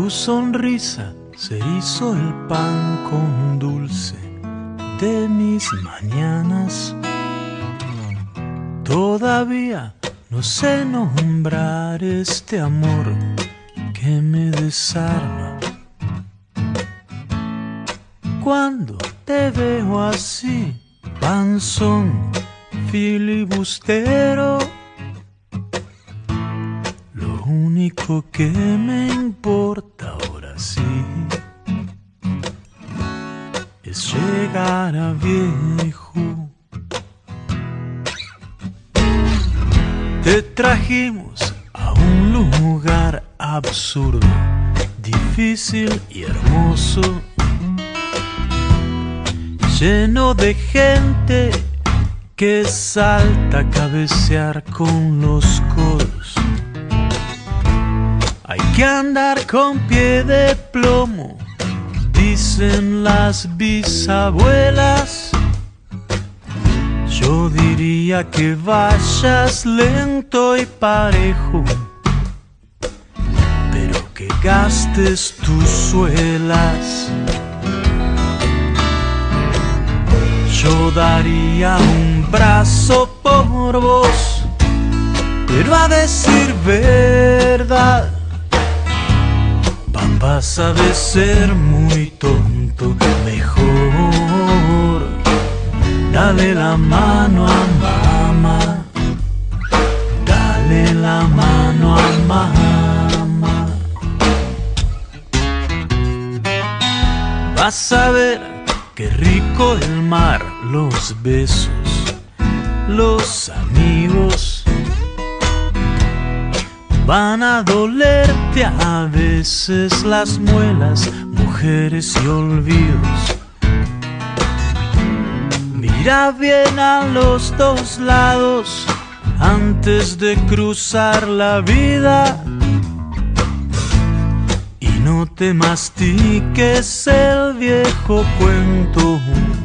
tu sonrisa se hizo el pan con dulce de mis mañanas. Todavía no sé nombrar este amor que me desarma. Cuando te veo así, panzón, filibustero, lo único que me importa ahora sí es llegar a viejo. Te trajimos a un lugar absurdo, difícil y hermoso, lleno de gente que salta a cabecear con los codos. Hay que andar con pie de plomo, dicen las bisabuelas. Yo diría que vayas lento y parejo, pero que gastes tus suelas. Yo daría un brazo por vos, pero a decir verdad, papá sabe ser muy tonto. Mejor dale la mano a mamá, dale la mano a mamá. Vas a ver qué rico el mar, los besos, los amigos. Van a dolerte a veces las muelas, mujeres y olvidos. Mira bien a los dos lados antes de cruzar la vida, y no te mastiques el viejo cuento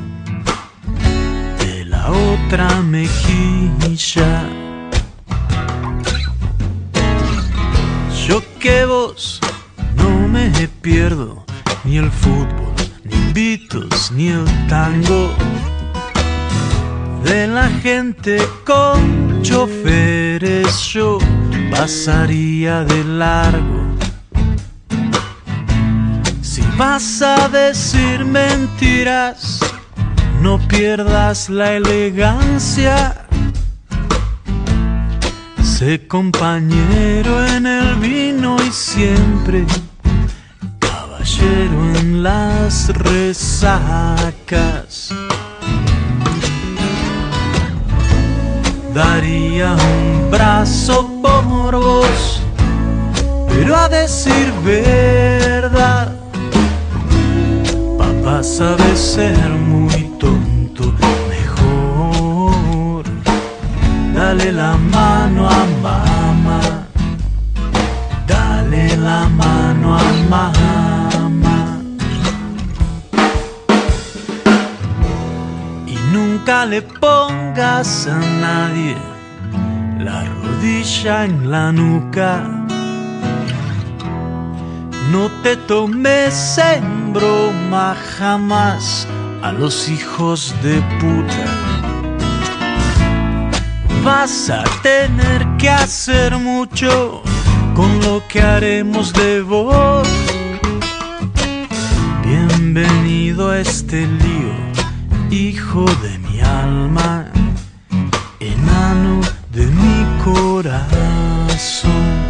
de la otra mejilla. Yo que vos no me pierdo ni el fútbol, ni Beatles, ni el tango. De la gente con choferes yo pasaría de largo. Si vas a decir mentiras, no pierdas la elegancia. Sé compañero en el vino y siempre caballero en las resacas. Daría un brazo por vos, pero a decir verdad, papá sabe ser muy tonto. Mejor dale la mano a mamá, dale la mano a mamá. Y nunca le pongas a nadie la rodilla en la nuca. No te tomes en broma jamás a los hijos de puta. Vas a tener que hacer mucho con lo que haremos de vos. Bienvenido a este lío, hijo de mi alma, enano de mi corazón.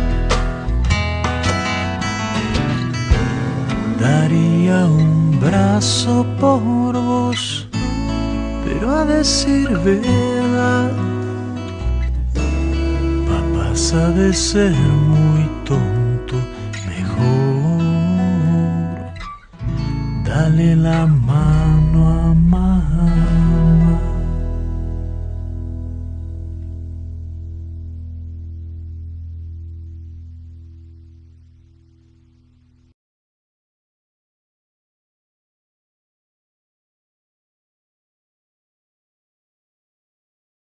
Daría un brazo por vos, pero a decir verdad, papá sabe ser muy tonto. Mejor dale la mano